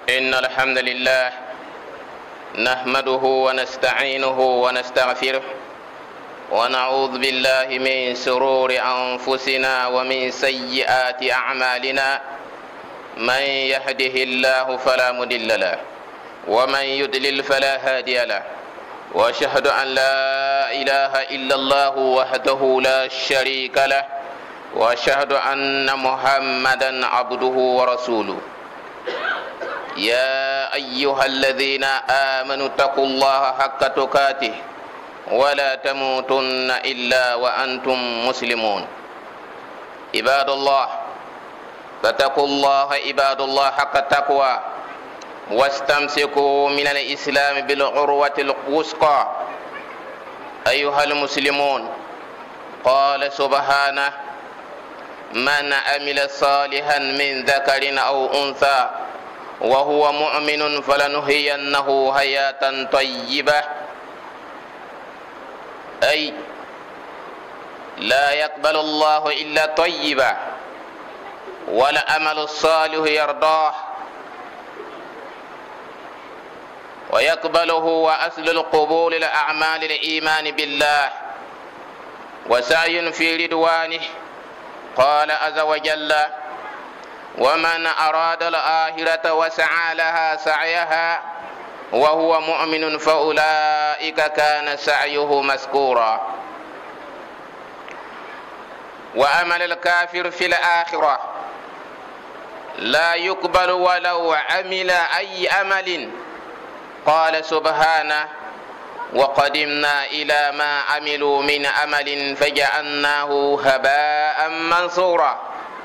إن الحمد لله نحمده ونستعينه ونستغفره ونعوذ بالله من شرور أنفسنا ومن سيئات أعمالنا من يهده الله فلا مضل له ومن يضلل فلا هادي له وأشهد أن لا إله إلا الله وحده لا شريك له وأشهد أن محمدا عبده ورسوله يا أيها الذين آمنوا اتقوا الله حق تقاته ولا تموتن إلا وأنتم مسلمون عباد الله فاتقوا الله عباد الله حق التقوى واستمسكوا من الإسلام بالعروة الوثقى أيها المسلمون قال سبحانه من عمل صالحا من ذكر أو أنثى وهو مؤمن فلنحيينه حياة طيبة أي لا يقبل الله إلا طيبا والعمل الصالح يرضاه ويقبله وأصل القبول الأعمال الإيمان بالله وسعي في رضوانه قال عز وجل ومن أراد الآخرة وسعى لها سعيها وهو مؤمن فأولئك كان سعيه مسكورا وعمل الكافر في الآخرة لا يقبل ولو عمل أي عمل قال سبحانه وقدمنا إلى ما عملوا من عمل فجعلناه هباء منثورا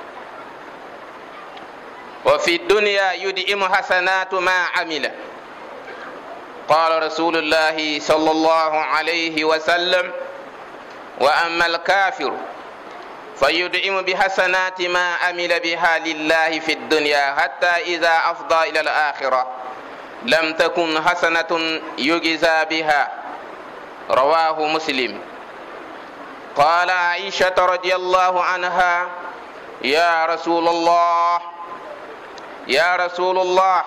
وفي الدنيا يدئم حسنات ما عمل قال رسول الله صلى الله عليه وسلم وأما الكافر فيدئم بحسنات ما عمل بها لله في الدنيا حتى إذا أفضى إلى الآخرة لم تكن حسنة يجزى بها رواه مسلم قال عائشة رضي الله عنها يا رسول الله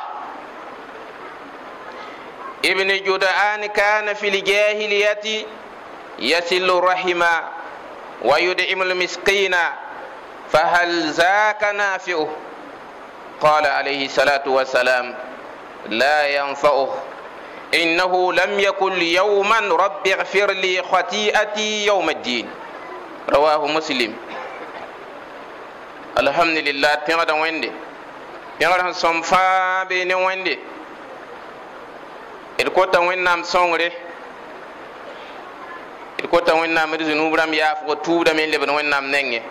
ابن جدعان كان في الجاهلية يصل الرحم ويدعم المسكين فهل ذاك نافعه قال عليه الصلاة والسلام لا ينفعه إنه لم يقل يوما رب اغفر لي خطيئتي يوم الدين رواه مسلم. الحمد لله تنغدا ويندي يغران صنفا بين ويندي الكوتا وينام سونغري الكوتا وينام رزنوب رام يافو تودا من لبن وينام نينغي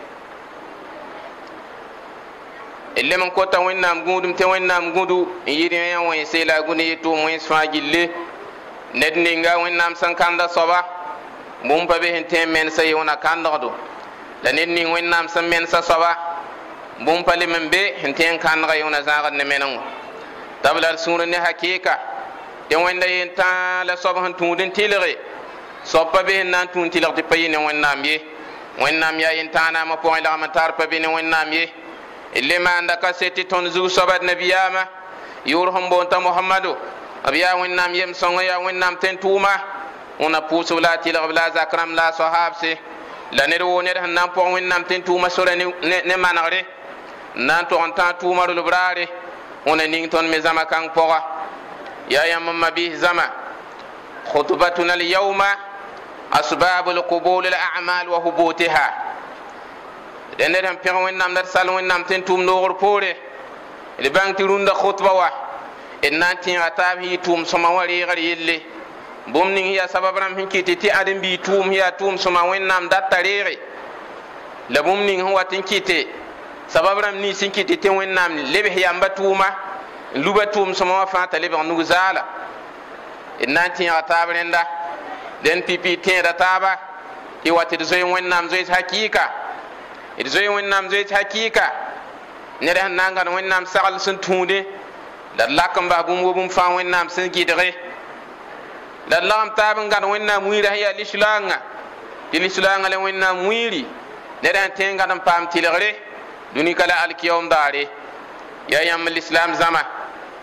اللي من كوتا وينام غودم تي وينام غودو يدي وين سيلا غوني تو موين سفاجيلي ندنيغا وينام سانكاندا صبا بومبا به تي من سي ونا كاندغدو لا ندني وينام سمن صبا بومبا لي من به هنتين كانغا يونا زاغد نمنو تبلا سورني حقيقه دي ويندا ينتا لا صبا هنتودن تيلغي صبا به نان تون تيلغ دي باي ني وينام يا ينتانا ما بوين لا متار با بي وينام يي اللي ما عندك سيتي تنزو صبات نبياما يورهم بونتا محمدو أبيا وينام يم سونغ يا وينام تنتوما ونا بوسو لا تيلا بلا زكرام لا صحاب سي لا نرو نر هنام بو وينام تنتوما سورة نما نغري نانتو أنتا توما رلبراري ونا نينتون مزاما كان بوغا يا يمم بيه زما خطبتنا اليوم أسباب القبول الأعمال وهبوتها dende dam pere wonnam dar sal wonnam ten tum nogor pore le banti runda khutba wa en nanti atab hi tum soma wari gar yelle bum ning ya sababram hinkiti ti adam bi tum ya tum soma wonnam datarere le bum ning ho watin kite sababram ni sinkiti te wonnam lebe yamba tuma luba tum soma wa fa talibe nugu zala en nanti atab renda den pipi te databa i watir zoy wonnam zoy hakika zoy wẽnnaam zoe hakika ned sẽn na n gãd wẽnnaam sagl sẽn tũude la d lak n bas bũmb wa bũmb fãa wẽnnaam sẽn gɩdge la d lagm taab n gãd wẽnnaam wĩirã sẽn yaa lislaangã tɩ lislaangã la wẽnnaam wĩiri ned sẽn tõe n gãd n paam tɩlgre dũnika la alkiyaoom daare yaa yãmb lislam zãma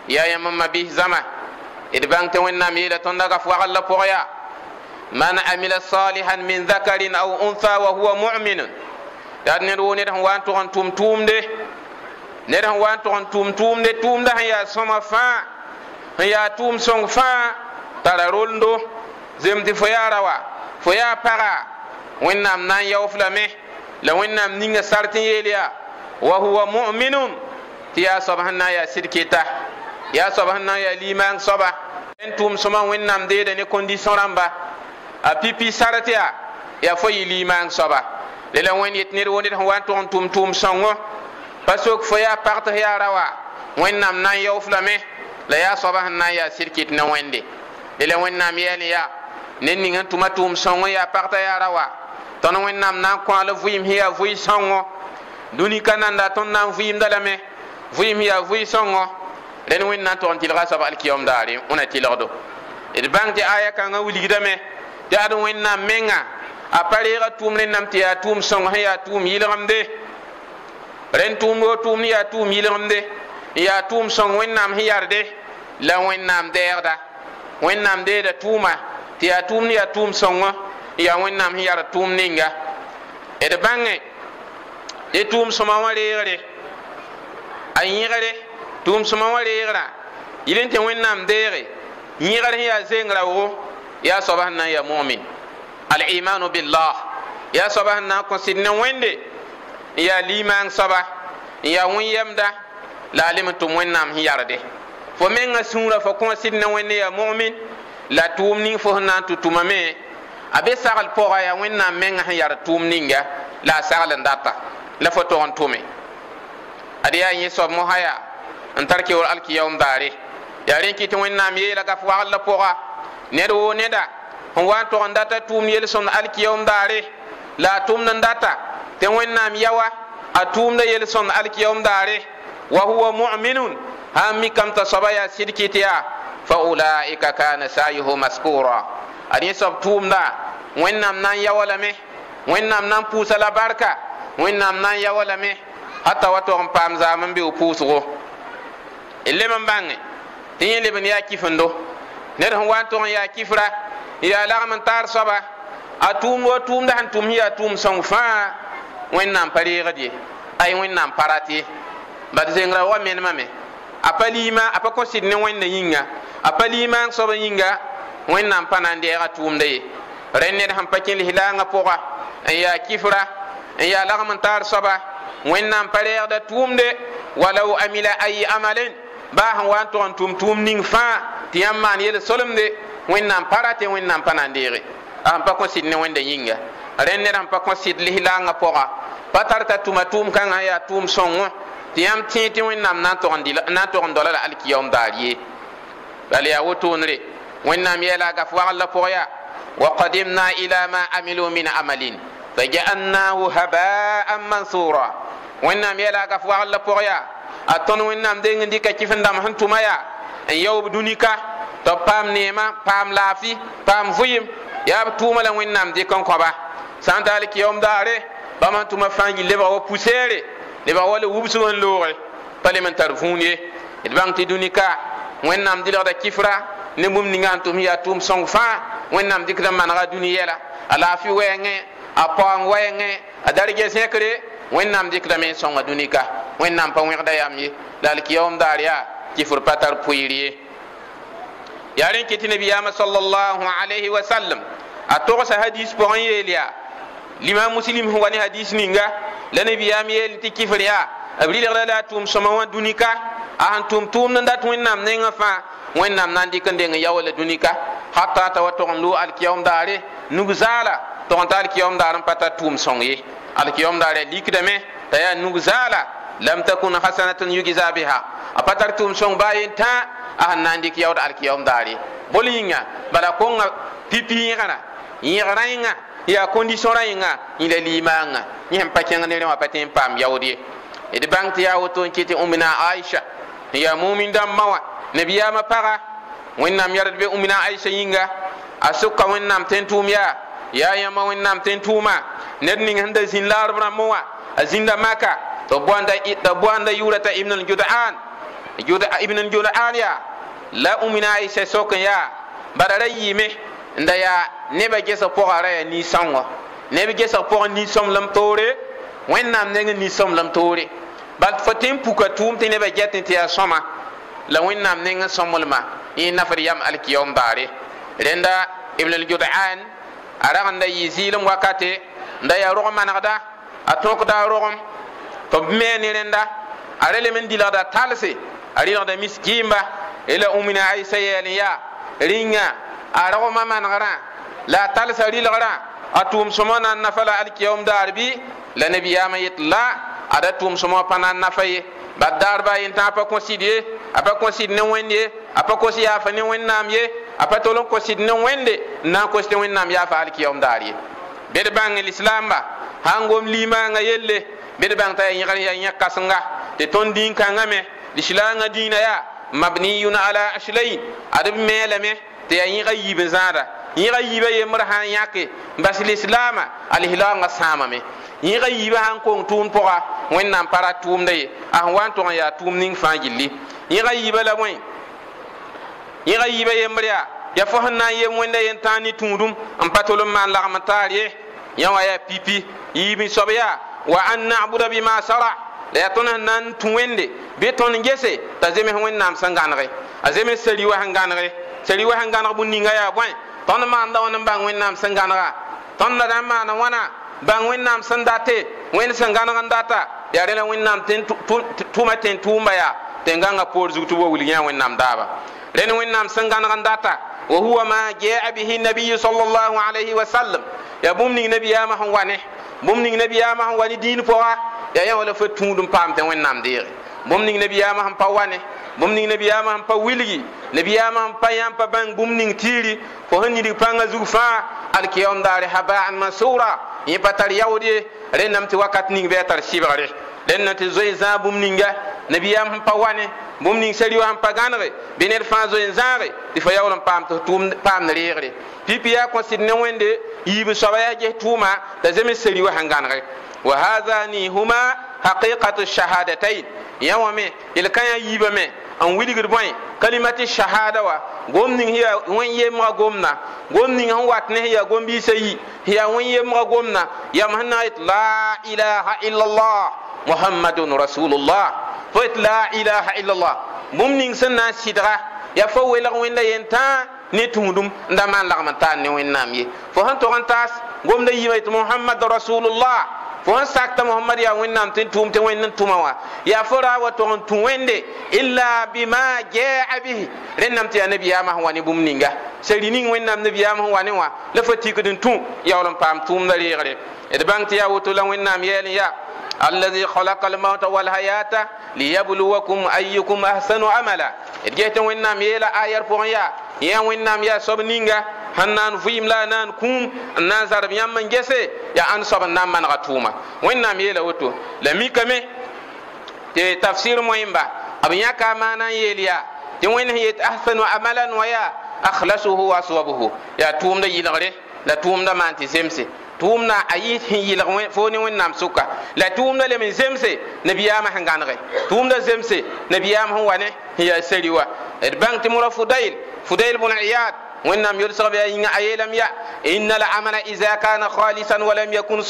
ya yamma bi zama idbang te wannam yela ton daga fu alla poya man amila salihan min dhakarin aw untha wa huwa mu'min dad ne woni dan wan to on tumtumde ne dan wan to on tumtumde tumda ya soma fa ya tum song fa tara rolndo zemti fo ya rawa fo ya para wannam nan yawflame la wannam ninga sartin yeliya wa huwa mu'minun tiya subhana ya sirkita ya subhana ya liman soba entum soma wannam de ne condition ramba a pipi saratia ya fo liman soba le la won yet ne woni wan to tum songo pasok fo ya parta ya rawa wannam nan yawflame la ya subhana ya sirkit na wende le la wannam yeliya nen ninga tumatum songo ya parta ya rawa ton wannam nan ko ala vuyim hiya vuy songo duni kananda ton nan vuyim dalame vuyim hiya vuy songo len wannam ton tilga sab al kiyam dari ona tilado e bang ti aya kan ngawli gidame ya do wannam menga a parega tum len nam ti ya tum songo ya tum yilgamde ren tum go tum ya tum yilgamde ya tum songo wannam hiyarde la wannam derda wannam de da tuma ti ya tum ni ya tum songo ya wannam hiyar tum ninga e de bange e tum soma wale ayigare tum soma wale yilente wannam dere yigare ya zengra wo ya subhana ya mu'min al iman billah ya subhana ko sidna wende ya liman saba ya won yamda la alimtum wannam hiyarde fo menga sura fo ko sidna wende ya mu'min la tum ni fo na tutumame abe sagal pora ya wannam menga hiyar tum ninga la sagal ndata la fo to on tume adiya yi so mo haya antarki wal alki yawm dare ya ren ki to wannam ye la gaf wa la pora nedo neda on wa to ndata tum yel son alki yawm dare la tum ndata te wannam yawa atum da yel son alki yawm dare wa huwa mu'minun hammi kam ta sabaya sidkitiya fa ulaika kana sayuhu maskura ani sob tumda wannam nan yawala me wannam nan pusa la barka wannam nan yawala me hatta wato on pam zaman bi pusugo elle man bange tin le ben ya kifando ne don wanto ya kifra ya la man tar soba atum wo tumda han tum ya tum song fa wannam pari gadi ay wannam parati bad zengra wa men mame apalima apako sidne wanda yinga apalima soba yinga wannam panande ya tumde renne han pakin lihilanga poga ya kifra ya la man tar soba wannam pare da tumde walau amila ay amalin ba han wan to tum ning fa tiyamman yel solomde wannam parate wannam panande am pa ko sidne wanda yinga renne han pa ko sid lihilanga poga patarta tumatum kan ya tum songo tiyam titi wannam na to ndila la alkiyam dariye bali ya wotonre wannam yela ga fa Allah poya wa qadimna ila ma amilu min amalin faja'alnahu haba'an mansura wannam yela ga fa Allah poya aton wannam de ngindi ka kifandam hantumaya en yow dunika to pam nema pam lafi pam vuyim ya tuma la wannam de kon ko ba santa alkiyam dare ba man tuma fangi leba wo pusere leba wala wubsu won lore parlementaire funye bang ti dunika wannam dilo da kifra ne mum ni ngantum ya tum song fa wannam dikra manara duniyela ala fi wenge apang wenge adarige sekre wannam dikra men song dunika wannam pa wengda yamyi dal kiyom daria kifur patar puiriye yaren kiti nabiyama sallallahu alaihi wasallam ato sa hadis po yelia l'imam muslim wani hadis ninga la nabiyam yel ti kifriya abri la tum soma dunika a tum nda wannam nenga fa wannam nan dikande nga yawala dunika hatta ta wato lu alkiyam dare nugzala to on alkiyam daran pata tum songi alkiyam dare likdame taya nugzala lam takun hasanatan yugiza biha apatar tum song bayin ta a nan dik yawda alkiyam dare bolinga bala ko nga pipi ngana yirainga ya condition rainga ila limanga nyem pakenga ne wa patin pam yawdi e de banti ya woto kiti umina aisha ya mu'min dam mawa nabiyama para wannam yarbe umina aisha yinga asuka wannam tentum ya yama wannam tentuma nedni handa zin larb ramwa azinda maka to bonda yurata ibn al-jud'an ibn Jud'an ya la umina Aisha sok ya barara yime nda ya neba gesa pogara ya ni sanwa neba gesa pog ni som lam tore wẽnnaam neng ni som lam tore bal fatim puka tum tɩ neba get tɩ yaa sõma la wẽnnaam neng sõmlma yẽ nafr yam alkiyom baare rẽnda ibn al-Jud'an a ragenda yɩ zɩɩlem wakate nda yaa rog manegda a tõkda rogem tɩ b mee ne rẽnda a rel me n dilgda talse a rɩlgda miskɩɩmba ila umina Aisha yɛɛl n yaa rĩnga a rogma manegrã la a talsa rɩlgrã a tʋʋm sõma na n nafa la alkiyom daar bɩ la nabiyaamã yet la ada tʋʋm sõma pa na n nafa ye bad daarba a yentã a pa kõ-sɩd ye a pa kõ-sɩd ne wẽnd ye a pa kos yaafa ne wẽnnaam ye a pa tol n kos-sɩd ne wẽnde n na n kos tɩ wẽnnaam yaafa alkiyom daar ye bed bãng lislaamba sãn gom limaangã yelle bed bãng t'a yaa yẽgr yaa yẽ-kãsenga tɩ tõnd dĩin-kãngã me lislaangã dĩinã yaa mabniyun ala aslain ad b meelame tɩ yaa yẽga yiib n zãada yẽga yiibã yembr sãn yãke n bas lislaamã alhilaangã sãamame yẽga yiibã sãn kong tʋʋm pʋga wẽnnaam pa ra tʋʋmda ye a sẽn wa n tʋg n yaa tʋʋm ning fãa gilli yẽga yiibã la bõe yẽga yiibã yembr yaa ya fo sẽn na n yem wẽnda yen-tãag ne tũudum n pa tol n maan lagm n taar ye yã wã yaa pipi yiib n soab yaa wa an nabuda bima sara la yaa tõnd sẽn na n tũ wẽnde bɩ tõnd n gese t'a zems wẽnnaam sẽn gãnege a zems sari wa sẽn gãnege sari wa sẽn gãneg bũmb-ninga yaa bõe tõnd maanda wãn n bãng wẽnnaam sẽn gãnega tõnd la na n maana wãna bãng wẽnnaam sẽn date wẽnd sẽn gãneg n data yaa rẽla wẽnnaam tʋma tẽn tʋʋmba yaa tɩ n gãngã poor zug tɩ wa wilg yã wẽnnaam daaba rẽnd wẽnnaam sẽn gãneg n data wa huwa ma jaa bihi nabiyu sallallahu alayhi wa sallam yaa bũmb ning nabiyaamã sẽn wa ne bũmb ning nabiyaamã sẽn wa ne dĩin pʋga yaa yã wala fa tũud n paam tɩ wẽnnaam deege bũmb ning nabiyaamã sẽn pa wa ne bũmb ning nabiyaamã sẽn pa wilgi nabiyaamã sẽn pa yãmb pa bãng bũmb ning tiiri fo sẽn yĩdg pãngã zug fãa alkiyom daare habaan mansura yẽ pa tar yaood ye rẽnname tɩ wakat ning bɩ a tar sɩbgre rẽnna tɩ zoe zãag bũmb ninga nabiyaam sẽn pa wa ne bũmb ning sari wa sẽn pa gãnege bɩ ned fãa zoe n zãage tɩ fa yaool n paam tɩ tʋʋm paamd reegre pipi yaa kõ-sɩd ne wẽnde yiib soaba yaa ges tʋʋma t'a zems sari wa sẽn gãnege wa hadani huma haqiqatu shahadatain yã wã me yel-kã yã yiibã me n wilgd bõe kalimati shahada wa gom ning ya wẽn yemga gomna gom ning sẽn wat ne ya gom-biisã yi ya wẽn yemga gomna yam sẽn na yet la ilaha illallah muhammadun rasulullah fo yet la ilaha illallah bũmb ning sẽn na n sɩdga yaa fo welg wẽnda yen-tã ne tũudum n da maan lagm n taan ne wẽnnaam ye fo sẽn tog n taas gomda yiibã yetɩ muhammad rasulullah fo n sakta muhammad yaa wẽnnaam tɩ n tʋʋm tɩ wẽnd n tʋma wã yaa fo ra wa tog n tũ wẽnde illa bima jaa bihi rẽnnam tɩ yaa nabiyaamã sẽn wa ne bũmb ninga sari ning wẽnnaam nabiyaam sẽn wa ne wã la fa tikd n tũ yaool n paam tʋʋmda reegre d bãng tɩ yaa woto la wẽnnaam yɛɛl n yaa الذي خلق الموت والحياة ليبلوكم أيكم أحسن عملا جهت وينام يلا آير بوغيا يا وينام يا صبنينغا هنان فيم لا نان كوم نازر بيام من جسي يا أن صب نام من غتوما وينام يلا وتو لمي كمي تفسير مهمة أبيا كمانا يليا توين هي أحسن عملا ويا أخلصه وأصوبه يا توم دا يلغري لا توم دا مانتي سمسي tʋʋmna a yɩ sẽn yɩlg fo ne wẽnnaam sʋka la tʋʋmda lem n zemse nabiyaamã sẽn gãnege tʋʋmda zemse nabiyaam sẽn wa ne sẽn yaa sari wa d bãng tɩ mora fudayl bn iyad wẽnnaam yolsg bɩ a yĩnga a yeelame ya inna al amala ida kana khalisan walam yakun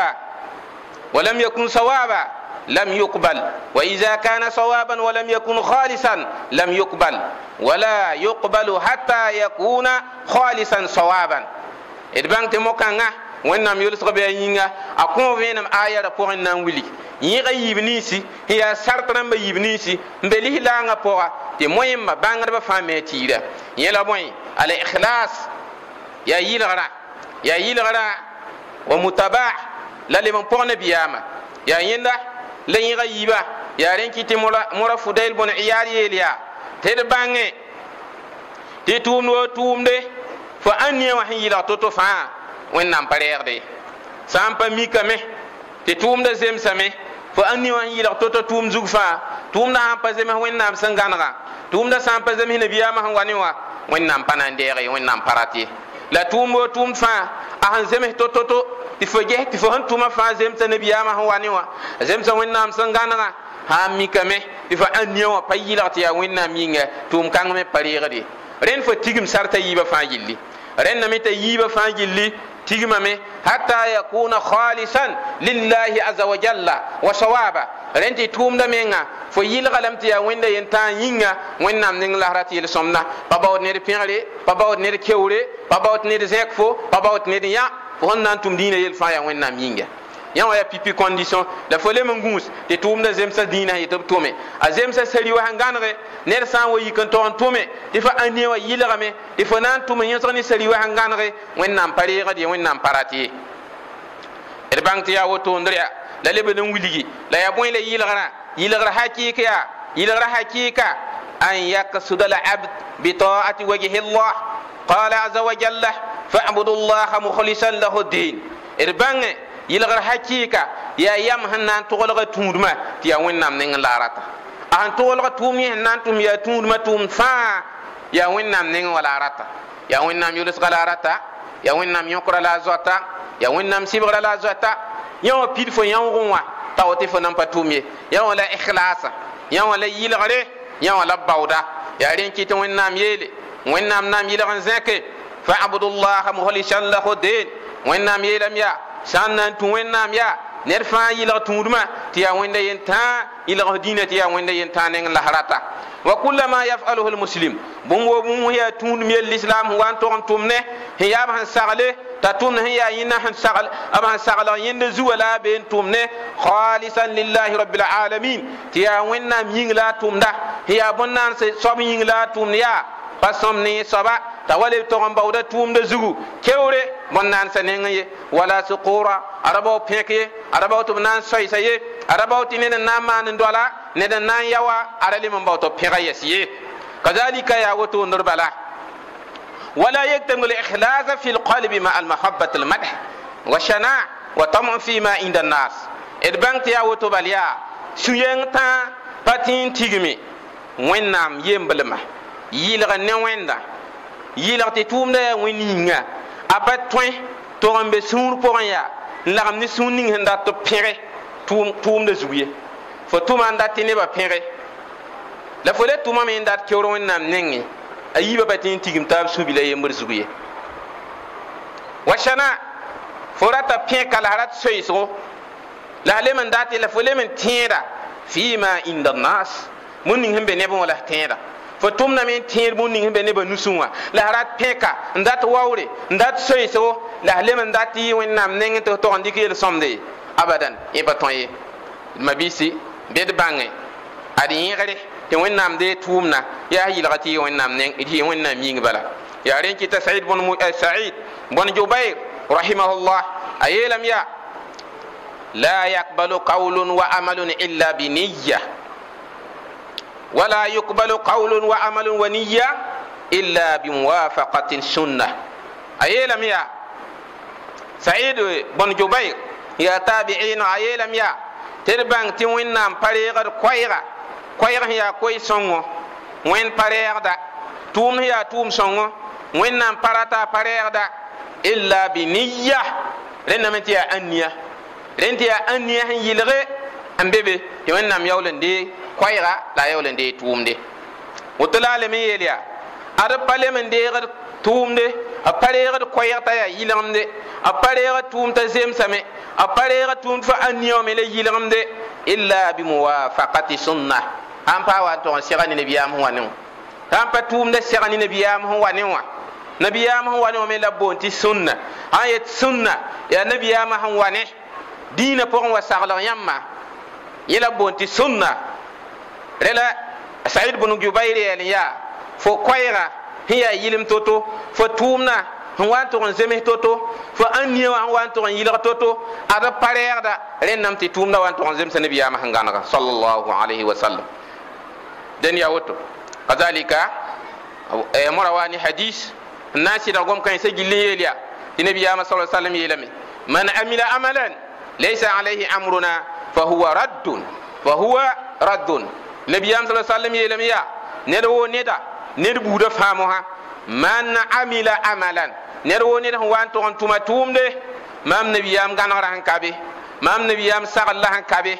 sawaba لم يقبل وإذا كان صوابا ولم يكن خالصا لم يقبل ولا يقبل حتى يكون خالصا صوابا إدبان تموكانا wẽnnaam yʋlsg bɩ a yĩnga a kõ vẽenem aya ra pʋgẽ n na n wilg yẽga yiib ninsi n yaa sart rãmbã yiib ninsi n be lislaangã pʋga tɩ moẽmba bãngdbã fãa me a tiira yẽ la bõe al ikhlas yaa yɩlgrã wa mutabaa la leb n pʋg nabiyaamã yaa yẽnda la yẽga yiibã yaa rẽn kɩ tɩ mora fudayl bõn iyad yeel yaa tɩ d bãngẽ tɩ tʋʋmd wa tʋʋmde fo ãn nia wã sẽn yɩlg to-to fãa wẽnnaam pa reegde sã n pa mikame tɩ tʋʋmda zemsame fo a ne wã n yɩlg to-to tʋʋm zug fãa tʋʋmda sã n pa zems wẽnnaam sẽn gãnega tʋʋmda sã n pa zems nabiyaamã sẽn wa ne wã wẽnnaam pa na n deege ye wẽnnaam pa rat ye la tʋʋm wo tʋʋmd fãa a sẽn zems to-to tɩ fo ges tɩ fo sẽn tʋma fãa zemsa nabiyaamã sẽn wa ne wã zemsa wẽnnaam sẽn gãnega ha mikame ifa anya wa payila ti ya wẽnnaam yĩnga tʋʋm kãng me pa reegde rẽnd fo tigim sarta yiibã fãa gilli rẽnname t'a yiibã fãa gilli tigmame hatta yakuna khalisan lillahi azza wa jalla wa sawaba rẽnd tɩ tʋʋmda menga fo yɩlga lame tɩ yaa wẽnda yen-tãag yĩnga wẽnnaam ning la rat yel-sõmda pa baood ned pẽgre pa baood ned keoore pa baood ned zẽk fo pa baood ned yã fo sẽn na n tʋm dĩinã yel fãa yaa wẽnnaam yĩnga yã wã yaa pipi condition la fo lem n gũus tɩ tʋʋmda zemsa dĩinã yɩ tɩ b tʋme a zemsa sari wa sẽn gãnege ned sã n wa yik n tog n tʋme tɩ fa a ne wã yɩlgame tɩ fo na n tʋm n yõsg ne sari wa sẽn gãnege wẽnnaam pa reegd ye wẽnnaam pa rat ye d bãng tɩ yaa wotondr yaa la lebd n wilgi la yaa bõe la yɩlgrã yɩlgr hakɩɩk yaa yɩlgrã hakɩɩka an yaksuda alabd bitaati wajhi llah qala aza wa jalla fa'budu llaha mukhlisan lahu ddin d bãnge yɩlgr hakɩɩka yaa yam sẽn na n toglga tũudmã tɩ yaa wẽnnaam ning la a rata a sẽn toglga tʋʋm yẽ sẽn na n tʋm yaa tũudmã tʋʋm fãa yaa wẽnnaam ning wala a rata yaa wẽnnaam yʋlsga la a rata yaa wẽnnaam yõkra la a zoata yaa wẽnnaam sɩbgra la a zoata yã wã pid fo yãoogẽ wã t'a wa tɩ fo nan pa tʋm ye yã wã la ikhlasa yã wã la yɩlgre yã wã la baooda yaa rẽ n kɩ tɩ wẽnnaam yeele wẽnnaam na n yɩlg n zẽke fa'budu llaha mukhlisan lahu ddin wẽnnaam yeelame yaa sã n na n tũ wẽnnaam yaa ned fãa yɩlg tũudmã tɩ yaa wẽnda yen-tãag yɩlgs dĩinã tɩ yaa wẽnda yen-tãag neng la rata wa kullama yafaluhu lmuslim bũmb wo bũmb yaa tũudum yell islam sẽn wa n tog n tʋm ne sẽn yaab sẽn sagle t'a tʋmd sẽn yaa yẽnda sẽn sagl b sẽn saglg yẽnda zuwã la a bee n tʋm ne khalisan lillahi rabbil alamin tɩ yaa wẽnnaam yĩng la a tʋmda sẽn yaa bõn-naan soab yĩng la a tʋmd yaa pa sõm ne soaba t'a wa leb tog n baooda tʋʋmda zugu keoore bõn-naan sa neng ye wala suqura ada bao pẽk ye ada bao tɩ b na n soɛɛsa ye ada bao tɩ ned n na n maan n dɔla ned n na n ya wa ada lem n bao tɩ b pẽga yɛs ye kazalika yaa wotondr bala ولا يكتم الإخلاص في القلب مع المحبة المدح والشناع وطمع فيما عند الناس إدبانت يا وتباليا سينتا باتين تيجمي وينام يمبلما يلغ نويندا يلغ تتوم دا وينينغا أبات توين توغن بسور بوريا لغم نسونين هندا تبيري توم دا زوية فتوم هندا تنبا بيري لفولي توم من دا كيورو وينام نينغي ayiba batin tigim tab subila yembr zuguye washana forata pẽ kala harat soyisgo la lemen dati la folemen tẽeda fima inda nas mun ning hembe nebo wala tẽeda fo tumna men tẽed mun ning hembe neba nusunwa la harat pẽka ndat wawre ndat soyisgo la lemen dati wẽnnaam neng tɩ tog n dɩk yel sõmde abadan yẽ pa tõe ye mabisi bed bãnge ad yẽgre tɩ wẽnnaam de tʋʋmna yaa yɩlga tɩ yɩ wẽnnaam neng tɩ yɩ wẽnnaam yĩng bala yaa rẽ kɩta saïd bõn jubair rahimahullah a yeelame yaa la yaqbalu qawlun wa amalun illa bi niyya wala yuqbalu qawlun wa amalun wa niyya illa bi muwafaqati sunna a yeelame yaa saïd bõn jubair yaa tabi'in a yeelame yaa tɩ d bãng tɩ wẽnnaam pa reegd koɛɛga koɛɛg yaa koy sõngo wẽnd pa reegda tʋʋm yaa tʋʋm sõngo wẽnnaam pa rata pa reegda illa bi niya rẽndame tɩ yaa ania rẽnd tɩ yaa ania sẽn yɩlge n be be tɩ wẽnnaam yaool n dee koɛɛga la a yaool n dee tʋʋmde woto la a lem n yeel yaa ad pa lem n deegd tʋʋmde a pa reegd koɛɛg t'a yaa yɩlgemde a pa reegd tʋʋm t'a zemsame a pa reegd tʋʋm fa ania wã me la yɩlgemde illa bi muwafaqati sunna an pa wa tog n sega ne nabiyaam sẽn wa ne wã sãn pa tʋʋmda sega ne nabiyaam sẽn wa ne wã nabiyaam sẽn wa ne wã me la boon tɩ sunna sãn yet sunna yaa nabiyaamã sẽn wa ne dĩinã pʋgẽ wa saglg yãmba yẽ la boon tɩ sunna rela saïd bn jubair yɛl n yaa fo koɛɛga sẽn yaa yɩlem to-to fo tʋʋmdã sẽn wa n tʋg n zems to-to fo ania wã sẽn wa n tʋg n yɩlg to-to ad pa reegda rẽnnam tɩ tʋʋmdã wa n tʋg n zemsa nabiyaamã sẽn gãnega sallallahu alayhi wa sallam den ya woto kazalika mora wa ni hadis na sɩda gom kãe sa gill n yeel yaa tɩ nabiyaamã sa sallam yeelame man amila amalan laysa alayhi amruna fa huwa raddun nabiyaam sa sallam yeelame yaa ned woo neda ned buuda fãa mosã man amila amalan ned woo ned sẽn wa n tʋg n tʋma tʋʋmde mam nabiyaam gãnegrã sẽn ka be mam nabiyaam sagl la sẽn ka be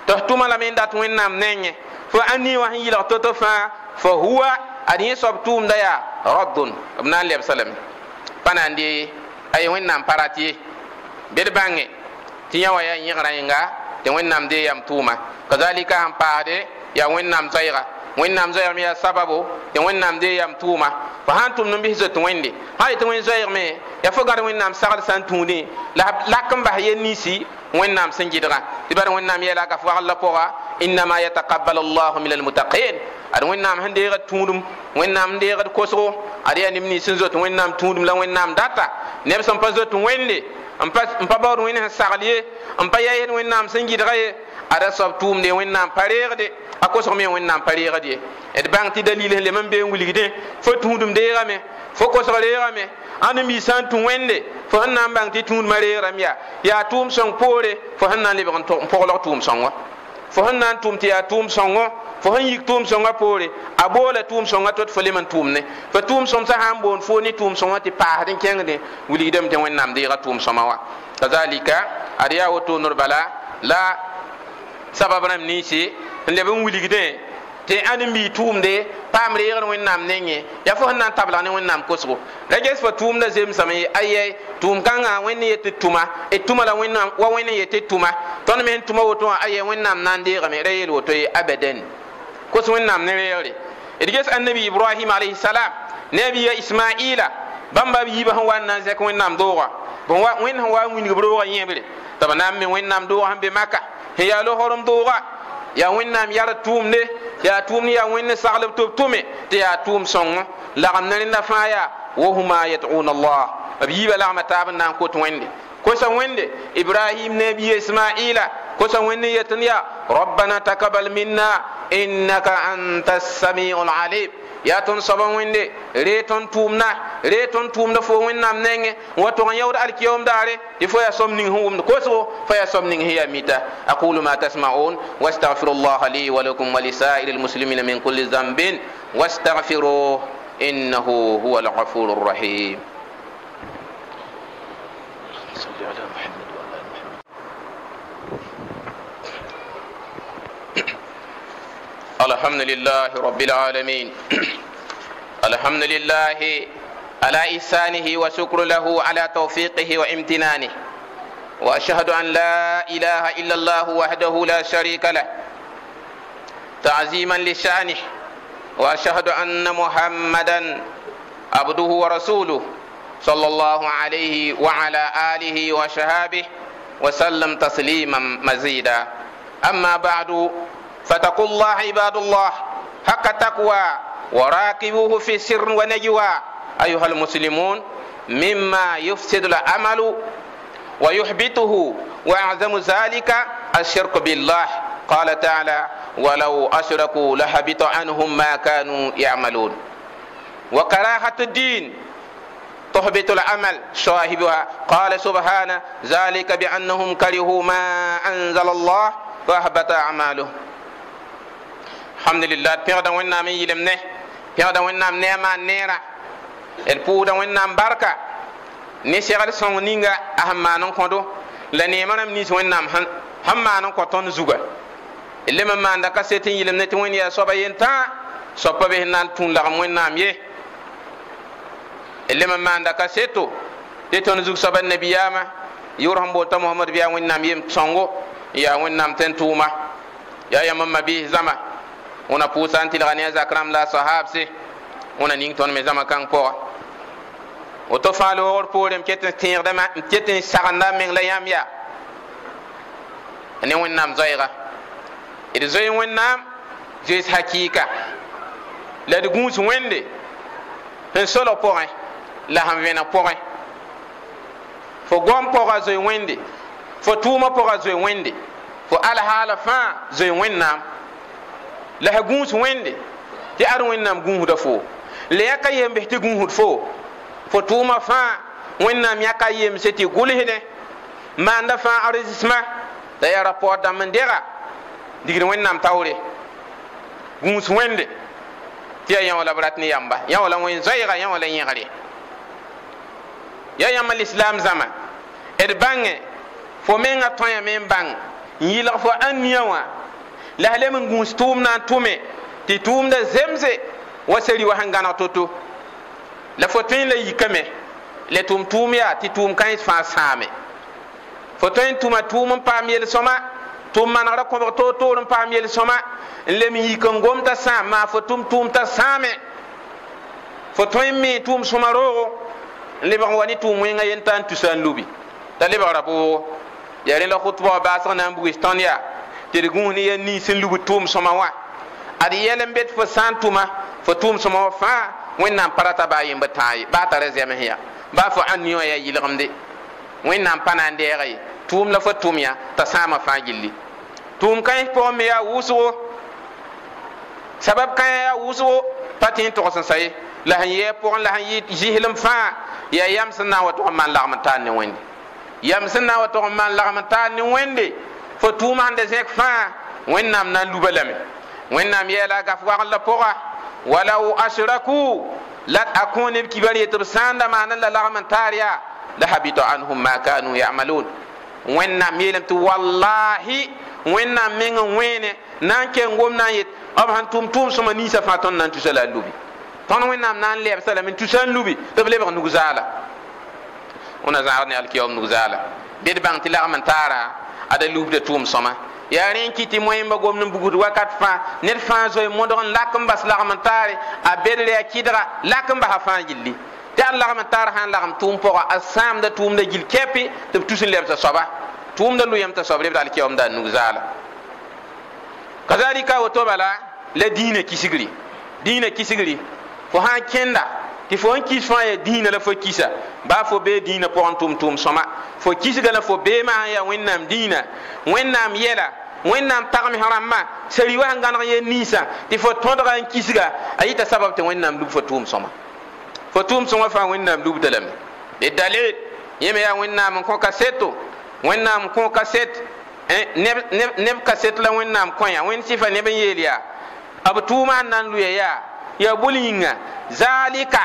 to tuma la men dat wẽnnaam nengẽ fo ani wa yɩlg to-to fãa fa huwa ad yẽ soab tʋʋmda yaa raddun b na n leb salame pa na n de ay wẽnnaam pa rat ye bed bãnge tɩ yã wa yaa yẽgrã yĩnga tɩ wẽnnaam de yam tʋʋma kazalika sãn paasde yaa wẽnnaam zoɛɛga wẽnnaam zoɛɛgme yaa sababo tɩ wẽnnaam de yam tʋʋma fa sãn tʋm n-bɩs zoet wẽnde sã yetɩ wẽn zoɛɛgme yaa fo gãd wẽnnaam sagd sã n tũudẽ la lak n bas yel ninsi wẽnnaam sẽn gɩdgã tɩ bad wẽnnaam yɛɛla ka fagl la pʋga innama yataqabbal allahu min almutaqin ad wẽnnaam sẽn deegd tũudum wẽnnaam n deegd kosgo ad yaa neb nins sẽn zot wẽnnaam tũudum la wẽnnaam data neb sẽn pa zot wẽnde n pa baood wẽnd sẽn sagl ye n pa yaɛɛd wẽnnaam sẽn gɩdga ye ada soab tʋʋmde wẽnnaam pa reegde a kosg me wẽnnaam pa reegd ye d bãng tɩ dalil sẽn lem n be n wilgdẽ fo tũudum deegame fo kosg reegame ãnd n mi sã n tũ wẽnde fo sẽn na n bãng tɩ tũudmã reegrame yaa tʋʋm sõng poore fo sẽn na n lebg n pʋglg tʋʋm sõngo fo sẽn na n tʋm tɩ yaa tʋʋm sõngo fo sẽn yik tʋʋm sõngã poore a boola tʋʋm sõngã tot fo lem n tʋʋmne fo tʋʋm sõmsã sã n boond foo ne tʋʋm sõngã tɩ paasd n kẽngde wilgdame tɩ wẽnnaam deega tʋʋm sõma wã kazalika ad yaa woto nor bala la sabab rãmb ninse n leb n wilgdẽ tɩ ãnd n mi tʋʋmde paam reegr wẽnnaam nengẽ yaa fo sẽn na n tablg ne wẽnnaam kosgo ra ges fa tʋʋmda zemsame ayɛ tʋʋm kãngã wẽnd n yetɩ tʋma d tʋma la wa wẽnd n yetɩ tʋma tõnd me sẽn tʋma woto wã ayɛ wẽnnaam na n deegame ra yeel woto ye abadan kos wẽnnaam ne reegre d ges annabi ibrahim alayhi salam ne a biya ismaila bãmba b yiibã sẽn wa n na n zɛk wẽnnaam doogã wẽnd sẽn wa n wilg b roogã yẽbre tɩ b na n me wẽnnaam doogã sẽn be maka sẽn yaa lohrem doogã yaa wẽnnaam yar tʋʋmde yaa tʋʋmd yaa wẽnd ne sagl b tʋm tʋme tɩ yaa tʋʋm sõngo lagm ne rẽnda fãa yaa wahuma yad'una allah b yiiba lagma taab n na n kot wẽnde kosa wẽnde ibrahim ne biya ismaila kosa wẽnd n yetɩn yaa rabbana takabal minna innaka anta samiu lalim yaa tõnd soaba wẽnde ree tõnd tʋʋmda fo wẽnnaam nengẽ n wa tog n yaood alkiyaoom daare tɩ fo yaa sõm ning sẽn wʋmd kosgo fa yaa sõm ning sẽn yaa mita aqulu ma tasmaun واستغفر الله لي ولكم ولسائر المسلمين من كل ذنب واستغفروه إنه هو الغفور الرحيم صل على محمد وعلى آل محمد الحمد لله رب العالمين الحمد لله على إحسانه وشكر له على توفيقه وامتنانه وأشهد أن لا إله إلا الله وحده لا شريك له تعظيما لشأنه وأشهد أن محمدا عبده ورسوله صلى الله عليه وعلى آله وصحبه وسلم تسليما مزيدا أما بعد فاتقوا الله عباد الله حق التقوى وراقبوه في سر ونجوى أيها المسلمون مما يفسد العمل ويحبطه وأعظم ذلك الشرك بالله قال تعالى ولو أشركوا لحبط عنهم ما كانوا يعملون وكراهة الدين تحبط العمل صاحبها قال سبحانه ذلك بأنهم كرهوا ما أنزل الله فأحبط أعمالهم الحمد لله بيغدا وينا من يلمنه بيغدا وينا من نعمة نيرة البودا وينا بركة نسيغل سونغنينغا أهمانون كودو لنيمانا منيس وينا همانون كوتون زوغا اللي ما عندك سيتين يلمنه وين يا صبا ينتا صبا بهنان تون لغم وينا ميه اللي ما عندك سيتو تيتون زوغ صبا النبيامة يورهم بوتا محمد بيا وينا ميه سونغو يا وينا تنتوما يا ماما بيه زما ona pusan til gania zakram la sahabse ona ning ton me zama kan po o to falo or porem keten tirda ma keten saganda men la yam ya ne wonnam zoyga id zoy wonnam jes hakika la de gus wende en solo point la ham vena point fo gom pora zoy wende fo tuma pora zoy wende fo ala hala fa zoy wonnam la ha gũus wẽnde tɩ ad wẽnnaam gũusda fo la yãka yembe tɩ gũusd fo tʋʋma fãa wẽnnaam yãka yemse tɩ gʋlsdẽ maanda fãa arɩsmã t'a yaa rapport dãmb n dega digd wẽnnaam taoore gũus wẽnde tɩ yaa yã wala b rat ne yamba yã wala wẽn zoɛɛga yã wala yẽgre yaa yãmb lislam zãma d bãngẽ fo menga tõyame n bãng n yɩlg fo ãn nia wã la le men gus tum na tume ti tum da zemze wa seri wa hangana toto la fotin la yikame le tum ya ti tum kan fa same fotin tuma tum pa miel soma tum man ra ko to pa miel soma le mi yikon gomta sam ma fotum tum ta same fotin mi tum soma ro le ba wani tum wenga yentan tusan lubi ta le ba rabo ya re la khutba ba sa nan bu estonia te de gun ni ni sin lubu tum soma wa adi yelen bet fo santuma fo tum soma fa wẽnnaam parata ba yẽmb tãaye ba tara zɛms ya ba fo ãnniõ ya yɩlgemde wẽnnaam pa na n dɛɛga ye tʋʋm la fo tʋm ya t'a sãama fãa gilli tʋʋm kãe pʋgẽ me yaa wʋsgo sabab kãe yaa wʋsgo pa tɩ n togs n sa ye la sẽn yɛɛ pʋgẽ la sẽn yɩ zislem fãa yaa yam sẽn na n wa tog n maan lagm n taan ne wẽnde yam sẽn na n wa tog n maan lagm n taan ne wẽnde fo tʋʋm sẽn da zẽk fãa wẽnnaam na n luba lame wẽnnaam yɛɛla a gaf wagl la pʋga ولو أشركوا لا أكون بكبار تبسان ما نلا لغم تاريا لحبط عنهم ما كانوا يعملون وين ميلم والله وين من وين نانك ngomna yet ab han tum soma ni sa faton nan tusala lubi ton wẽn nam na n lɛb sala min tusan lubi tɩ b lebg nug zaala wẽna zãagd ne alkiyaom nug zaala bɩd bãng tɩ lagm n taara ada lubda tʋʋm sõma yaa rẽ n kɩ tɩ moẽmba gomd n bugd wakat fãa ned fãa zoe modg n lak n bas lagm n taare a bedre a kɩdga lak n basa fãa gilli tɩ ad lagm n taar sãn lagm tʋʋm pʋga a sãamda tʋʋmda gill kɛpɩ tɩ b tus n lebsa soaba tʋʋmda lʋyam t'a soab lebda alkiyaom da nug zaala kazalika woto bala la diinã kisgri fo sã n kẽnda tɩ fo n kis fãa ya diinã la fo kisa baa fo bee diinã pʋgẽ tʋm-tʋʋm sõma fo kisga la fo beemã sẽn yaa wẽnnaam diinã wẽnnaam yɛla wẽnnaam tagms rãmbã sari wa sẽn gãneg ye ninsã tɩ fo tõdga n kisga a yɩta sabab tɩ wẽnnaam lub fo tʋʋm sõma fo tʋʋm sõma fãa wẽnnaam lubda lame d dale yẽme yaa wẽnnaam n kõ kaseto wẽnnaam n kõ kaset neb kaset la wẽnnaam kõ ya wẽnd sɩfa neb n yeel yaa b tʋʋmã n na n luya yaa ya bul yĩnga zalika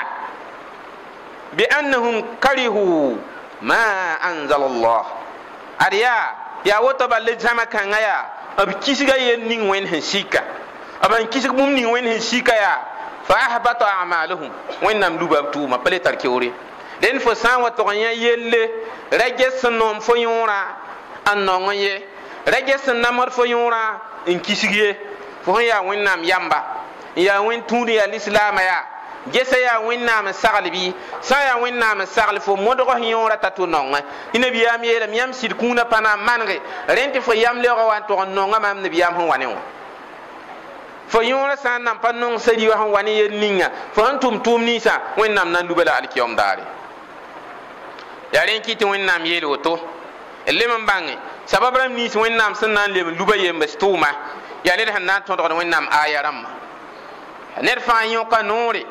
bi annahum karihu ma anzala allah ad yaa woto bal zãma kãngã yaa b kisga yel ning wẽnd sẽn sika b n kisg bũmb ning wẽnd sẽn sika yaa fa ahbata amalahum wẽnnaam luba b tʋʋma pa le tar keoore dẽnd fo sã n wa tog n yã yelle ra ges sẽn noom fo yõorã n nong ye ra ges sẽn namd fo yõorã n kisg ye fo sẽn yaa wẽnnaam yamba n yaa wẽn tũud yaa lislaamã yaa gesa yaa wẽnnaam n sagl bɩ sã n yaa wẽnnaam n sagl fo modg sẽn yõorã ta tʋ nongẽ nabiyaam yeelame yãmb sɩd kũunã pa na n manege rẽ tɩ fo yam leoogã wa n tog n nonga mam nabiyaam sẽn wa ne wã fo yõorã sã n nan pa nong sari wa sẽn wa ne yel ninga fo sẽn tʋm tʋʋm ninsã wẽnnaam na n luba la alkiyaom daare yaa rẽ n kɩ tɩ wẽnnaam yeel woto d lem n bãnge sabab rãmb nins wẽnnaam sẽn na n leb n luba yembs tʋʋma yaa ned sẽn na n tõdgd wẽnnaam aya rãmbã ned fãa yõka noore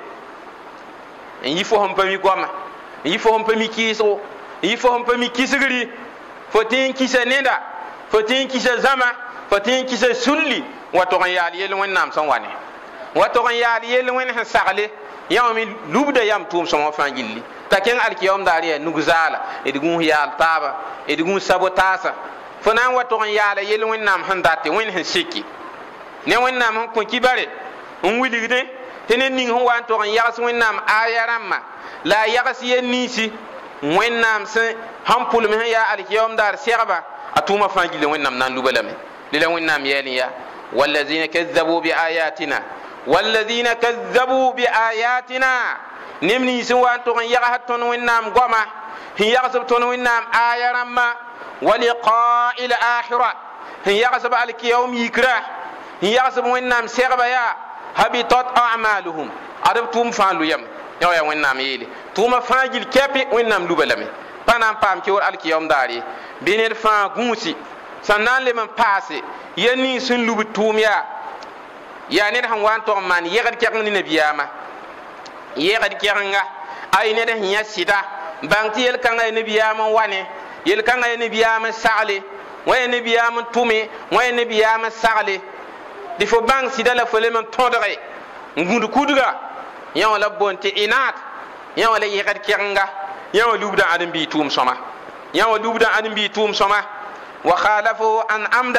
n yi fo sẽn pa mi goama n yi fo sẽn pa mi kɩɩsgo n yi fo sẽn pa mi kisgri fo tɩ n kisa neda fo tɩ n kisa zãma fo tɩ n kisa sulli wa tog n yaal yell wẽnnaam sẽn wa ne wa tog n yaal yell wẽnd sẽn sagle yã wã me lubda yam tʋʋm sõma fãa gilli t'a kẽng alkiyaom daar yaa nug zaala d gũus yaal taaba d gũus sabotaasa fo na n wa tog n yaala yell wẽnnaam sẽn date wẽnd sẽn sɩki ne wẽnnaam sẽn kõ kibare n wilgde tɩ ned ning sẽn wa n tog n yags wẽnnaam aya rãmbã la a yags yel ninsi wẽnnaam sẽn pʋlm sẽn yaa alkiyaom daar sɛgba a tʋʋmã fãa gilla wẽnnaam na n luba lame lela wẽnnaam yɛɛl n yaa والذين كذبوا بآياتنا والذين كذبوا بآياتنا نمني سوان تو يغه تون وينام غما هي يغسب تون وينام آية رما ولقاء الآخرة هي يغسب عليك يوم يكره هي يغسب وينام سيغبا يا هبطت أعمالهم عرفتم فانلو يم يا وينام يلي توما فاجل كابي وينام لوبلامي panam pam ki wor alkiyom dari binir fa gunsi sannan le man passe yenni sun lubu tumya ya ne han wan to man yegar kyan ni nabiyama yegar kyanga ay ne da hiya sida bangti yel kan ay nabiyama wane yel kan ay nabiyama sale way nabiyama tumi way nabiyama sale di fo bang sida la fole man tondre ngundu kuduga yaw la bonte inat yaw la yegar kyanga yaw lubda adam bi tum soma yaw lubda adam bi tum soma wa khalafu an amdan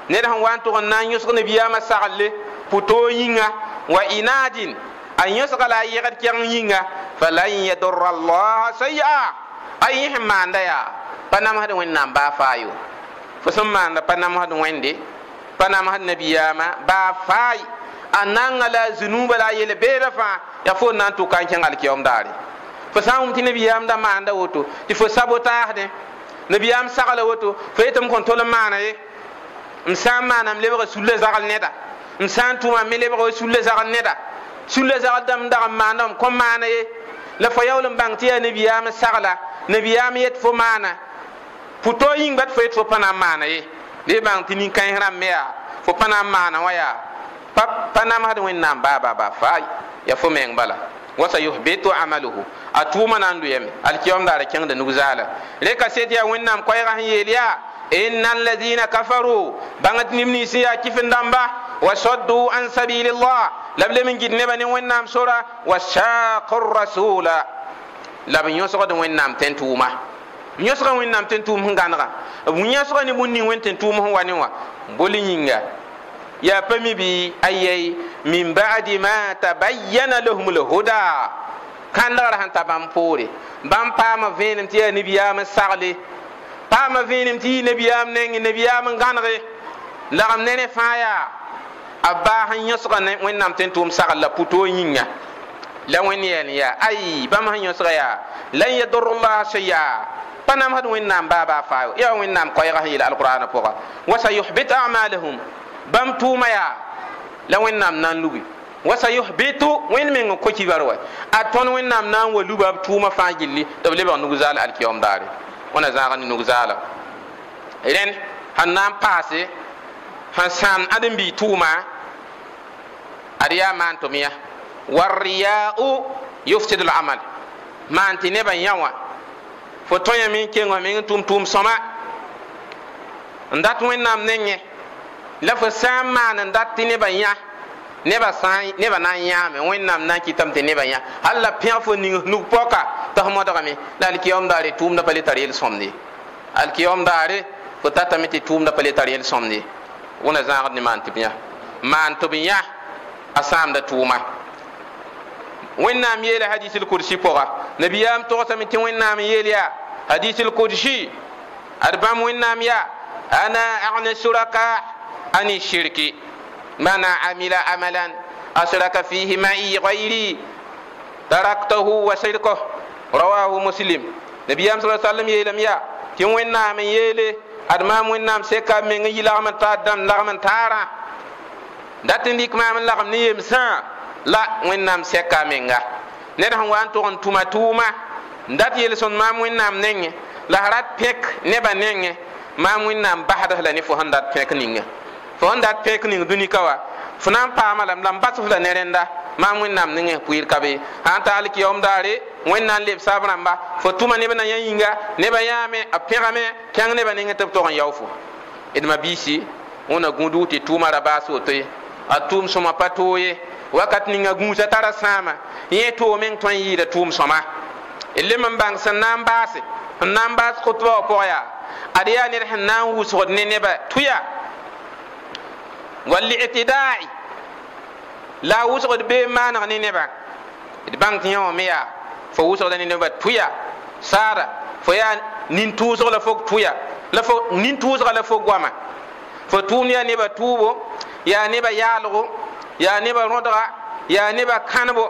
ned sẽn wa n tʋg n na n yõsg nabiyaamã sagle pʋto yĩnga wa inadin a yõsga la a yẽgd kɛgeng yĩnga falan yadurra allaha shay'a a yẽ sẽn maanda yaa pa namsd wẽnnaam baa faa yo fo sẽn maanda pa namsd wẽnde pa namsd nabiyaamã baa faai a nanga la zunuba la a yel beeda fãa ya fo na n tʋka n kẽng alkiyaom daare fo sã n wʋm tɩ nabiyaam da maanda woto tɩ fo sabotaasdẽ nabiyaam sagla woto fo yetɩ m kõn tol n maana ye m sã n maana m lebga sulla zagl neda m sã n tʋma me lebga wa sulla zagl neda sulla zagl dãmb dag n maanda m kõn maana ye la fo yaool n bãng tɩ yaa nabiyaam sagla nabiyaam yet fo maana pʋto yĩng bat fo yet fo pa na n maana ye le bãng tɩ nin-kãens rãmb me yaa fo pa na n maana wã yaa pa namsd wẽnnaam baaba faai ya fo meng bala wa sayuhbitu amaluhu a tʋʋma na n luyame alkiyaom daara kẽngda nug-zaala reka set yaa wẽnnaam koɛɛgã sẽn yeel yaa inna alladina kafaru bãngat nim nins yaa kɩfen dãmba wa saddu an sabilillah la b lem n gɩd nebã ne wẽnnaam sora wa shaqu rasula la b yõsgd wẽnnaam tẽn-tʋʋma yõsga wẽnnaam tẽn-tʋʋm sẽn gãnega b yõsga ne bũmb ning wẽn tẽn-tʋʋm sẽn wa ne wã bol yĩnga yaa pa mi bɩ ayɛy min ba'di ma tabayyana lahum lhuda kãndgr sẽn ta bãmb poore bãmb paama vẽenem tɩ yaa nabiyaam n sagle paama vẽenem tɩ yɩ nabiyaam neng nabiyaam n gãnege lagm ne ne fãa yaa a baas n yõsga ne wẽnnaam tẽn-tʋʋm sagl la pʋto yĩnga la wẽnd yɛɛl yaa ay bãmb sẽn yõsga yaa lan yadurullah shay'a pa namsd wẽnnaam baaba faayo yaa wẽnnaam koɛɛgã sẽn yeel alqur'ana pʋga wa sayuhbit amalahum bãmb tʋʋma yaa la wẽnnaam na n lugi wa sayuhbitu wẽnd meng n ko kibar wa a tõnd wẽnnaam na n wa luba b tʋʋmã fãa gilli tɩ b lebg nug-zaal alkiyaom daare wẽna zãag ne nug-zaala rẽnd sãn na n paase sãn sãam ãdem-bii tʋʋma ad yaa maan tʋm ya warriya'u yufsidu al-amal maan tɩ nebã yã wã fo tõyame n keng meng n tʋm tʋʋm sõma n dat wẽnnaam nengẽ la fo sã n maan n dat tɩ nebã yã nebã na n yãame wẽnnaam na n kɩtame tɩ nebã yã hal la pẽg fo ning nug pɔka t'a f modgame la alkiyaom daare tʋʋmda pa le tar yel sõmde alkiyaom daare fo tatame tɩ tʋʋmda pa le tar yel sõmde wẽna zãagd ne maan tɩ b yã maan tɩ b yã a sãamda tʋʋma wẽnnaam yeela hadisul kursi pʋga nabiyaam togsame tɩ wẽnnaam yeel yaa hadisul kursi ad bãmb wẽnnaam yaa ana agna suraka ani shirki من عمل عملا أشرك فيه معي غيري تركته وشركه رواه مسلم نبي صلى الله عليه وسلم يلم يا كي وينا من يلي أدمام وينا مسكا من يلا من تادم لا من تارا داتنديك ما من لا من يمسا لا وينا مسكا منغا نده وان تون توما توما دات يلسون ما وينا منين لا هرات بيك نبا نين ما وينا بحده لا نفو هندات بيك نين fo n dat pek ning dũni ka wa fo na n paama lame la m bas f la ne rẽnda maam wẽnnaam nengẽ pʋɩɩr ka be sãn ta alkiyaom daare wẽnnaam leb saab rãmba fo tʋma nebã na yã yĩnga nebã yãame a pẽgame kẽng nebã nengẽ tɩ b tog n yao fo d ma biisi wẽna gũdu tɩ tʋʋma ra baas woto ye a tʋʋm sõma pa toog ye wakat ninga gũusa tara sãama yẽ toog meng tõe n yɩɩda tʋʋm sõma d lem n bãng sẽn na n baase n na n baas kʋtba wã pʋgã yaa ad yaa ned sẽn na n wʋsgd ne nebã tʋya والاعتداء لا وسقد به ما نغني نبا بانك يوم يا فوسقد نبا تويا سارة فيا نينتوز ولا فوق تويا لا فوق نينتوز ولا فوق وما فتوم يا نبا توبو يا نبا يالغو يا نبا رودغا يا نبا كانبو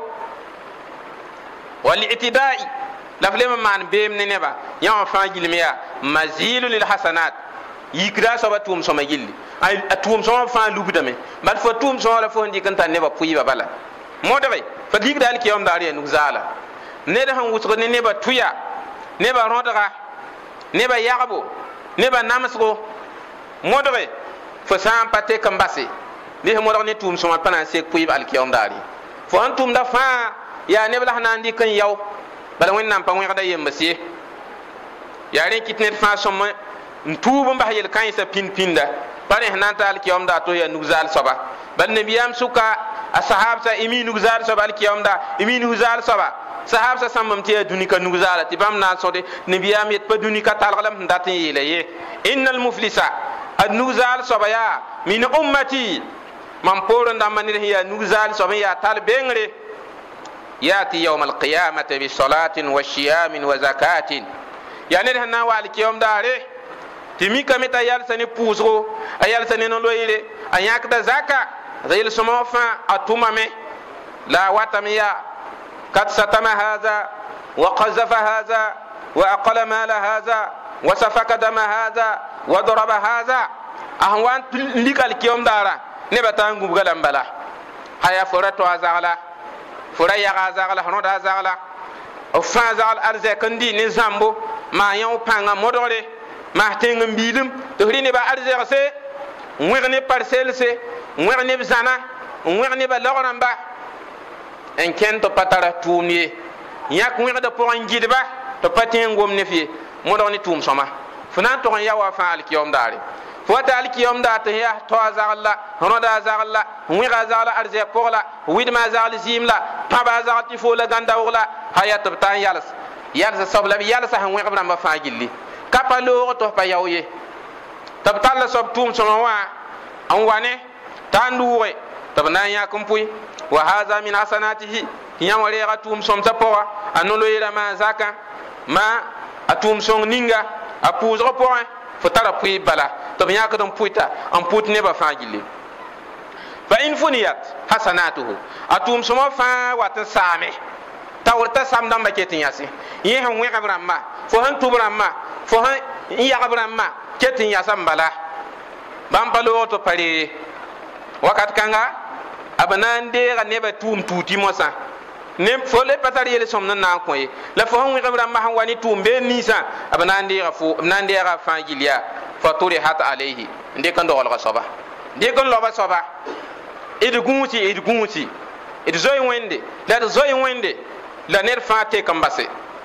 والاعتداء لا فلما مان بيم نبا يوم فاجل ميا مزيل للحسنات yikra soba tʋʋm sõma gilli a tʋʋm sõma fãa lubdame bal fo tʋʋm sõma la fo n dɩk n tar nebã pʋɩɩba bala modge fa ligda alkiyaom daar ya nug-zaala ned sẽn wʋsg ne nebã tʋya nebã rõdga nebã yagbo nebã namsgo modge fo sã n pa tek n base bɩ f modg ne tʋʋm sõma pa na n sek pʋɩɩb alkiyaom daar ye fo sẽn tʋmda fãa yaa neb la sẽn na n dɩk n yao bala wẽnnaam pa wẽgda yembs ye yaa rẽ kɩt ned fãa sõm n tuub n bas yel-kãensã pĩn-pĩnda pa rẽ na n ta alkiyaom daa tɩ yaa nug-zaal soaba bal nabiyaam sʋka a sahabsã y mi nug-zaal soaba alkiyaom daa y mi nug-zaal soaba sahabsã sãmbame tɩ yaa dũnika nug-zaala tɩ bãmb na n sõde nabiyaam yet pa dũnika talg lame sẽn dat n yeela ye inna almuflisa النوزال صبيا من أمتي من بورن دمني هي نوزال صبيا تالبينغري يأتي يوم القيامة بصلاة وصيام وزكاة يعني هنا والك يوم داري تمي كمتا يالسني بوزرو أيالسني نلويري أياك دا زكاة غير سموفا أتومامي لا واتميا قد ستم هذا وقذف هذا وأقل مال هذا وسفك دم هذا وضرب هذا أهوان لك الكيوم دارا نبتان قبغلن بلا هيا فرطو أزغلا فريا أزغلا هنود أزغلا وفازغل أرزاكندي نزامبو ما يوم بانغا مدوري ما تنغم بيلم تهريني با أرزاكسي ويغني بارسيلسي ويغني بزانا ويغني بلغرن با en ken to patara tumye yak wi da pour en gidba to patin gom ne fi mo do ni tum soma funa to ya wa fa al kiyom dare fo ta al kiyom da ta ya to azalla hono da azalla wi ga azalla arze porla wi ma azalla zimla pa ba azalla ti fo la ganda wala hayat tan yalas yalsa sabla bi yalsa han wi qabra ma fa gilli kapalo to pa yawye tab talla sob tum soma wa an wane tanduwe tab na ya kumpui وهذا من حسناته يوم ريغا توم سوم تپوا انولو يرا ما زكا ما اتوم سون نينغا ابوز رپوا فترا بوي بلا تو ياك دم بويتا ام بوت نيبا فاجيلي فان فنيات حسناته اتوم سوم فا وات سامي تاورتا سام دم باكيتين ياسي يهن وي غبرما فو هن توبرما فو هن يا غبرما كيتين ياسام بلا بام بالو تو پاري وقت كانغا abanan de ga neba tum tuti mosa ne fole patari yele somna na ko ye la fo hon ngi ma han wani tum be nisa abanan de ga fo nan de ga fangilia faturi hat alayhi de kan do ga soba de kan lo ba soba edu gunti edu zoy wende la zoy wende la ner fa te kambase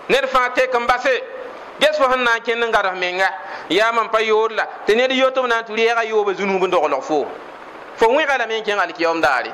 ges fo hanna ken ngara menga ya man pa yorla te ne yoto na turi ga yoba zunubu do lo fo wi gala men ken alkiyom daari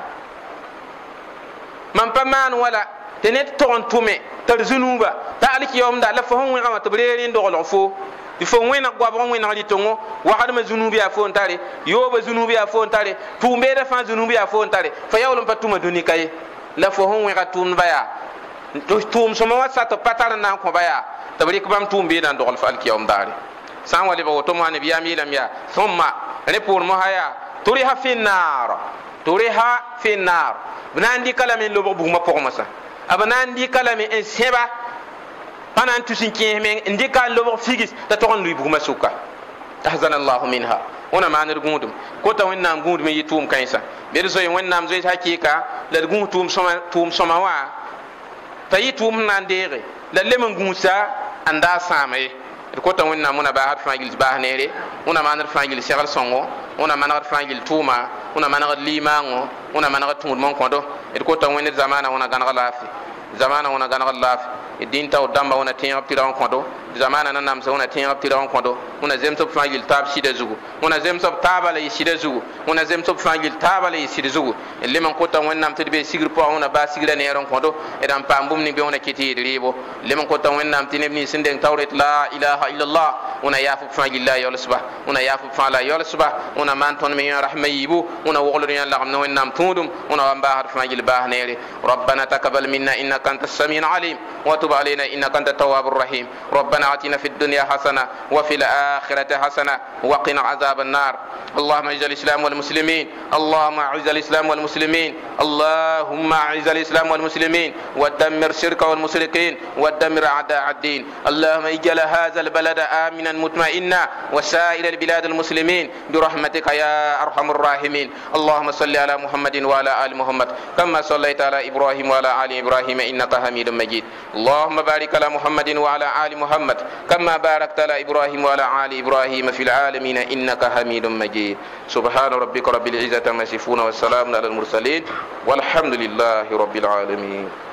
man pa man wala tenet ton tume tar zunuba ta alkiyom da la fo wi gama tabrere ndo lo fo fo wi na gwa bon wi na li tongo wa gad ma zunubi ya fo ntare yoba zunubi ya fo ntare tumbe da fa zunubi ya fo ntare fa yawlum pa tuma duni kay la fo wi ga tum baya tum so ma wasa to patar na ko baya tabrik bam tumbe dan do fa alkiyom daari san wali ba to ma nabi ya milam ya thumma ne pour mo haya turiha fi nar bnandi kalame lobo buguma pokmasa abanandi kalame en seba panan tusin kiyeme ndika lobo figis ta togon lui buguma suka tahzana allah minha ona manir gundum ko ta wonnam gundum yitum kaisa be so wonnam zo hakika la gundum tum soma wa tayitum nandere la lemen gunsa anda samaye ko ta wonnam mona ba har fangil ba nere ona manir fangil segal songo ona manat fangil tuma ona manat limango ona manat tumul mon kondo ko ta wonni zamana ona gangal lafi zamana ona gangal lafi din taw damba ona tiya pira kondo zamana nan nam sa ona tiya pira kondo ona zem so fangil tab sida zugu ona zem so tabala sida zugu ona zem so fangil tabala sida zugu le man ko ta wonnam tedbe sigir po ona ba sigira ne ron kondo edan pambum ni be ona kiti ribo le man ko ta wonnam tinebni sinden tawret la ilaha illallah ona yafu fangil la yol subah ona yafu fala yol subah ona man ton mi rahmayibu ona woglo yan la no wonnam tundum ona wamba har fangil ba nere rabbana taqabbal minna innaka antas samiul alim wa tub علينا إنك أنت التواب الرحيم ربنا آتنا في الدنيا حسنة وفي الآخرة حسنة وقنا عذاب النار اللهم أعز الإسلام والمسلمين اللهم أعز الإسلام والمسلمين اللهم أعز الإسلام والمسلمين ودمر الشرك والمشركين ودمر أعداء الدين اللهم اجعل هذا البلد آمنا مطمئنا وسائر البلاد المسلمين برحمتك يا أرحم الراحمين اللهم صل على محمد وعلى آل محمد كما صليت على إبراهيم وعلى آل إبراهيم إنك حميد مجيد اللهم بارك على محمد وعلى آل محمد كما باركت على إبراهيم وعلى آل إبراهيم في العالمين إنك حميد مجيد سبحان ربك رب العزة عما يصفون والسلام على المرسلين والحمد لله رب العالمين.